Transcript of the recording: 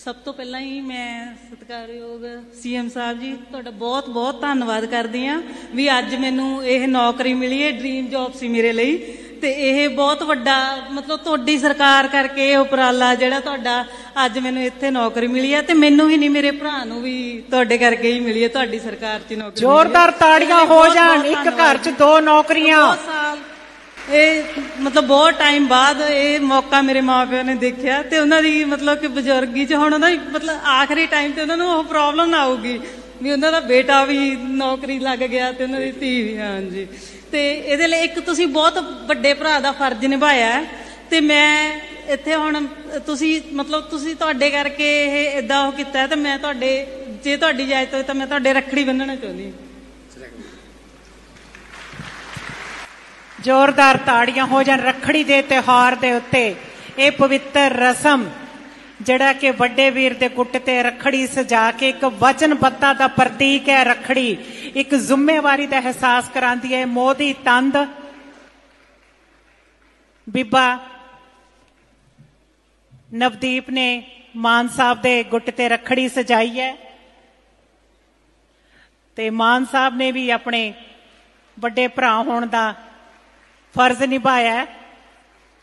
ਸਭ ਤੋਂ ਪਹਿਲਾਂ ਹੀ ਮੈਂ ਸਤਿਕਾਰਯੋਗ CM ਸਾਹਿਬ ਜੀ ਤੁਹਾਡਾ ਬਹੁਤ ਬਹੁਤ ਧੰਨਵਾਦ ਕਰਦੀ ਹਾਂ ਵੀ ਅੱਜ ਮੈਨੂੰ ਇਹ ਨੌਕਰੀ ਮਿਲੀ ਹੈ। ਡ੍ਰੀਮ ਜੌਬ ਸੀ ਮੇਰੇ ਲਈ ਤੇ ਇਹ ਬਹੁਤ ਵੱਡਾ ਮਤਲਬ ਤੁਹਾਡੀ ਸਰਕਾਰ ਕਰਕੇ ਇਹ ਉਪਰਾਲਾ ਜਿਹੜਾ ਤੁਹਾਡਾ ਅੱਜ ਮੈਨੂੰ ਇੱਥੇ ਨੌਕਰੀ ਮਿਲੀ ਹੈ ਤੇ ਮੈਨੂੰ ਹੀ ਨਹੀਂ ਮੇਰੇ ਭਰਾ ਨੂੰ ਵੀ ਤੁਹਾਡੇ ਕਰਕੇ ਹੀ ਮਿਲੀ ਹੈ। ਤੁਹਾਡੀ ਸਰਕਾਰ 'ਚ ਨੌਕਰੀ ਜ਼ੋਰਦਾਰ ਤਾੜੀਆਂ ਹੋ ਜਾਣ। ਇੱਕ ਘਰ 'ਚ 2 ਨੌਕਰੀਆਂ। ਇਹ ਮਤਲਬ ਬਹੁਤ ਟਾਈਮ ਬਾਅਦ ਇਹ ਮੌਕਾ ਮੇਰੇ ਮਾਂ ਪਿਓ ਨੇ ਦੇਖਿਆ ਤੇ ਉਹਨਾਂ ਦੀ ਮਤਲਬ ਕਿ ਬਜ਼ੁਰਗੀ 'ਚ ਹੁਣ ਉਹਨਾਂ ਦੀ ਮਤਲਬ ਆਖਰੀ ਟਾਈਮ ਤੇ ਉਹਨਾਂ ਨੂੰ ਉਹ ਪ੍ਰੋਬਲਮ ਨਾ ਆਊਗੀ ਵੀ ਉਹਨਾਂ ਦਾ ਬੇਟਾ ਵੀ ਨੌਕਰੀ ਲੱਗ ਗਿਆ ਤੇ ਉਹਨਾਂ ਦੀ ਧੀ ਵੀ। ਹਾਂਜੀ ਤੇ ਇਹਦੇ ਲਈ ਇੱਕ ਤੁਸੀਂ ਬਹੁਤ ਵੱਡੇ ਭਰਾ ਦਾ ਫਰਜ਼ ਨਿਭਾਇਆ ਤੇ ਮੈਂ ਇੱਥੇ ਹੁਣ ਤੁਸੀਂ ਮਤਲਬ ਤੁਸੀਂ ਤੁਹਾਡੇ ਕਰਕੇ ਇਹ ਏਦਾਂ ਉਹ ਕੀਤਾ ਤੇ ਮੈਂ ਤੁਹਾਡੇ ਜੇ ਤੁਹਾਡੀ ਇਜਾਜ਼ਤ ਹੋਵੇ ਤਾਂ ਮੈਂ ਤੁਹਾਡੇ ਰੱਖੜੀ ਬੰਨ੍ਹਣਾ ਚਾਹੁੰਦੀ ਹਾਂ। ਜ਼ੋਰਦਾਰ ਤਾੜੀਆਂ ਹੋ ਜਾਣ। ਰੱਖੜੀ ਦੇ ਤਿਉਹਾਰ ਦੇ ਉੱਤੇ ਇਹ ਪਵਿੱਤਰ ਰਸਮ ਜਿਹੜਾ ਕਿ ਵੱਡੇ ਵੀਰ ਦੇ ਗੁੱਟ ਤੇ ਰੱਖੜੀ ਸਜਾ ਕੇ ਇੱਕ ਵਚਨਬੱਧਤਾ ਦਾ ਪ੍ਰਤੀਕ ਹੈ। ਰੱਖੜੀ ਇੱਕ ਜ਼ਿੰਮੇਵਾਰੀ ਦਾ ਅਹਿਸਾਸ ਕਰਾਉਂਦੀ ਹੈ। ਮੋਦੀ ਤੰਦ ਬੀਬਾ ਨਵਦੀਪ ਨੇ ਮਾਨ ਸਾਹਿਬ ਦੇ ਗੁੱਟ ਤੇ ਰੱਖੜੀ ਸਜਾਈ ਹੈ ਤੇ ਮਾਨ ਸਾਹਿਬ ਨੇ ਵੀ ਆਪਣੇ ਵੱਡੇ ਭਰਾ ਹੋਣ ਦਾ ਫਰਜ਼ ਨਿਭਾਇਆ ਹੈ।